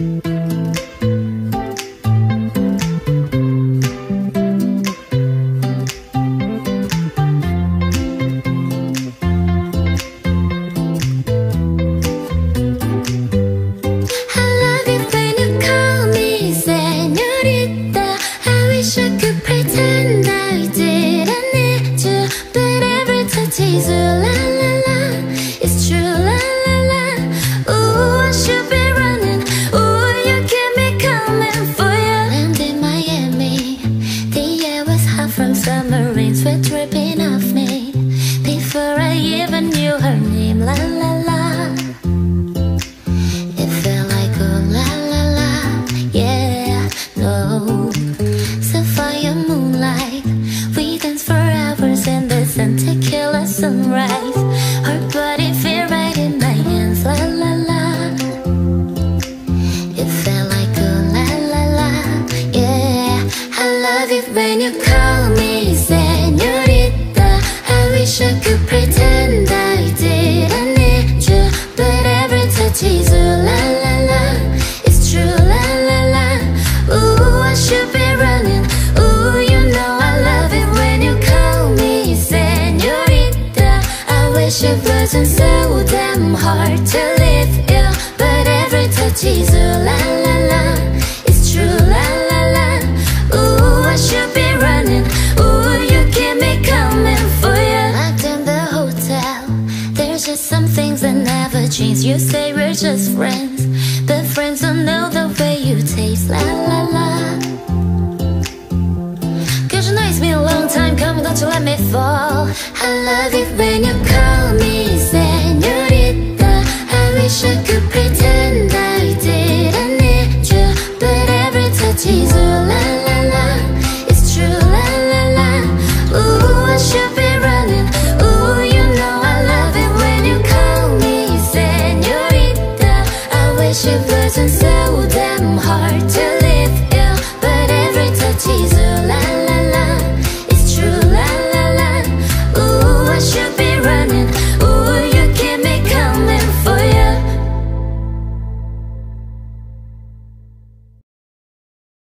Sweat dripping off me before I even knew her name. La la la. It felt like a la la la. Yeah, no. Sapphire moonlight. We danced for hours in the sun to kill a sunrise. Her body fit right in my hands. La la la. It felt like a la la la. Yeah, I love it when you call me Señorita. I wish I could pretend I didn't need you, but every touch is a la la la. It's true, la la la. Ooh, I should be running. Ooh, you know I love it when you call me Señorita. I wish it wasn't so damn hard to leave you, but every touch is a la la la. It's true, la la la. Ooh, I should be running. Ooh, you keep me coming for you. Locked in the hotel, there's just some things that never change. You say we're just friends, but friends don't know the way you taste. La la la. Cause you know it's been a long time coming, don't you let me fall. I love it when you call me Señorita. I wish I could pretend I didn't need you, but every touch is a la la la. It's true, la la la. Ooh, I should be running. Ooh, you know I love it when you call me Señorita. I wish it wasn't so damn hard